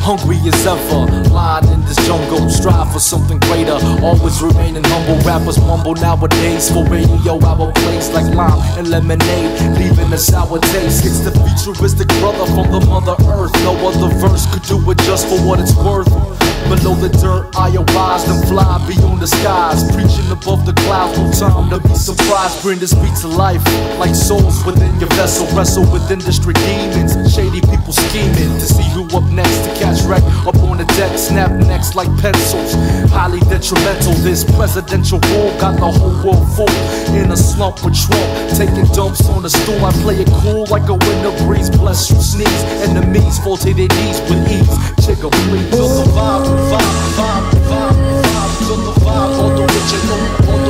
hungry as ever, lying in this jungle, strive for something greater, always remaining humble. Rappers mumble nowadays for radio hour plays like lime and lemonade, leaving a sour taste. It's the futuristic brother from the mother earth. No other verse could do it just for what it's worth. Below the dirt, I arise and fly beyond the skies, preaching above the clouds, no time to be surprised. Bring this beat to life, like souls within your vessel. Wrestle with industry demons, shady people scheming to see who up next to catch wreck up on the deck. Snap necks like pencils, highly detrimental. This presidential war got the whole world full in a slump with Trump taking dumps on the stool. I play it cool like a winter breeze, bless you sneeze. Enemies fall to their knees with ease. Chicka please, feel the vibe, feel the vibe, all the original,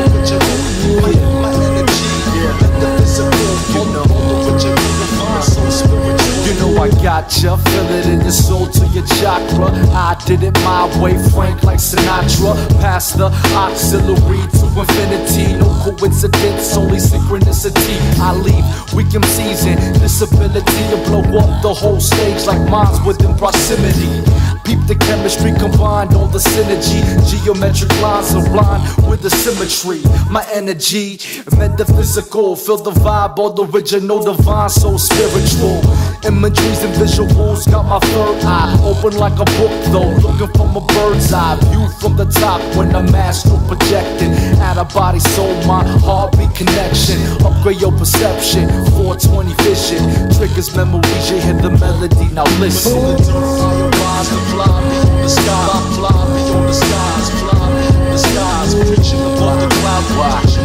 my energy, metaphysical, all the original, divine, so spiritual. You know I gotcha, feel it in your soul to your chakra. I did it my way, frank like Sinatra. Past the auxiliary to infinity, no coincidence, only synchronicity. I leave weak MCs in disability to blow up the whole stage like mines within proximity. Peep the chemistry combined, all the synergy. Geometric lines align with the symmetry. My energy, metaphysical. Feel the vibe, all the original, divine, so spiritual. Imageries and visuals, got my third eye open like a book though. Looking from a bird's eye view from the top when I'm astral projecting. Out of body, soul, my heartbeat connection. Upgrade your perception, 420 vision. Triggers memories, you hear the melody, now listen. Fly beyond the sky, fly beyond the skies, fly beyond the skies, preaching above the clouds,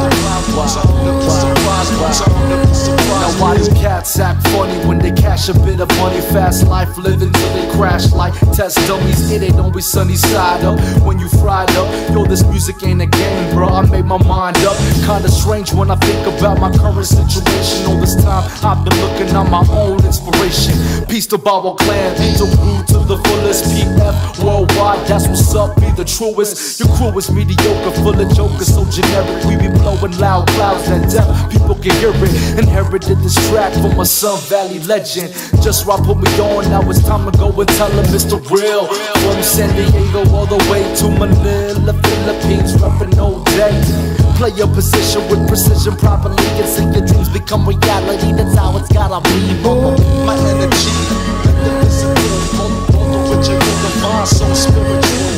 Now why these cats act funny when they cash a bit of money? Fast life living till they crash like test dummies. It ain't always sunny side up when you fried up. Yo, this music ain't a game, bro. I made my mind up. Kinda strange when I think about my current situation. All this time I've been looking on my own inspiration. Peace to Bobo Clan, Angel Blue to the fullest. PF worldwide, that's what's up, be the truest. Your crew is mediocre, full of jokers, so generic. We be blowing loud clouds that deaf people can hear it. Inherited this track from a Sun Valley legend. Juss Rye put me on, now it's time to go and tell him it's the real. From San Diego all the way to Manila, Philippines, reppin' all day. Play your position with precision properly and see your dreams become reality. That's how it's gotta be. My energy, metaphysical, all the original, divine, so spiritual.